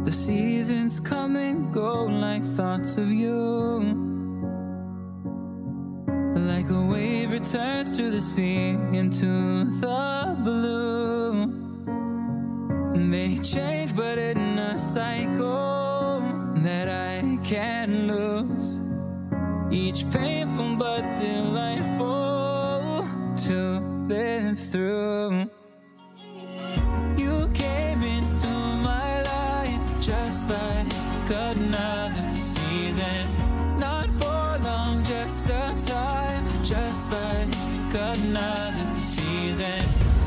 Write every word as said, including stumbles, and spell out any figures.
The seasons come and go like thoughts of you. Like a wave returns to the sea, into the blue. They change but in a cycle that I can't lose. Each painful but delightful to live through. You came into my life just like another season. Not for long, just a time, just like another season.